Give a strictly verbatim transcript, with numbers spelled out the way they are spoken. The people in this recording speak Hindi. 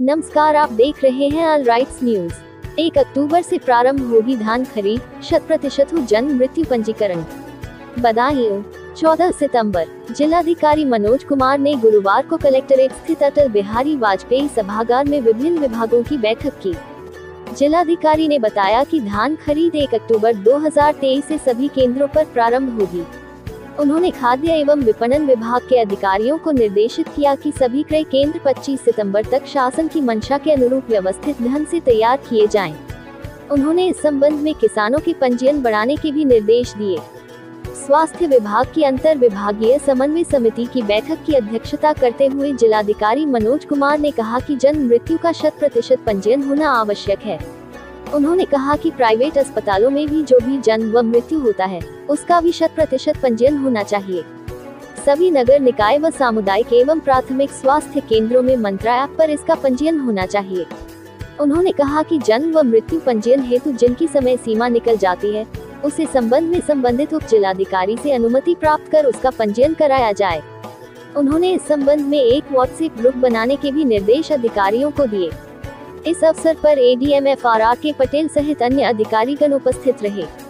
नमस्कार, आप देख रहे हैं ऑल राइट्स न्यूज। एक अक्टूबर से प्रारंभ होगी धान खरीद, शत प्रतिशत हो जन्म मृत्यु पंजीकरण। बदायूं चौदह सितंबर, जिलाधिकारी मनोज कुमार ने गुरुवार को कलेक्ट्रेट स्थित अटल बिहारी वाजपेयी सभागार में विभिन्न विभागों की बैठक की। जिलाधिकारी ने बताया कि धान खरीद एक अक्टूबर दो हज़ार तेईस से सभी केंद्रों पर प्रारंभ होगी। उन्होंने खाद्य एवं विपणन विभाग के अधिकारियों को निर्देशित किया कि सभी क्रय केंद्र पच्चीस सितंबर तक शासन की मंशा के अनुरूप व्यवस्थित ढंग से तैयार किए जाएं। उन्होंने इस संबंध में किसानों की पंजीयन बढ़ाने के भी निर्देश दिए। स्वास्थ्य विभाग की अंतर विभागीय समन्वय समिति की बैठक की अध्यक्षता करते हुए जिलाधिकारी मनोज कुमार ने कहा कि जन्म मृत्यु का शत प्रतिशत पंजीयन होना आवश्यक है। उन्होंने कहा कि प्राइवेट अस्पतालों में भी जो भी जन्म व मृत्यु होता है, उसका भी शत प्रतिशत पंजीयन होना चाहिए। सभी नगर निकाय व सामुदायिक एवं प्राथमिक स्वास्थ्य केंद्रों में मंत्रा ऐप पर इसका पंजीयन होना चाहिए। उन्होंने कहा कि जन्म व मृत्यु पंजीयन हेतु जिनकी समय सीमा निकल जाती है, उसे संबंध में संबंधित उप जिलाधिकारी से अनुमति प्राप्त कर उसका पंजीयन कराया जाए। उन्होंने इस संबंध में एक व्हाट्सएप ग्रुप बनाने के भी निर्देश अधिकारियों को दिए। इस अवसर पर एडीएम एफ आर आर के पटेल सहित अन्य अधिकारीगण उपस्थित रहे।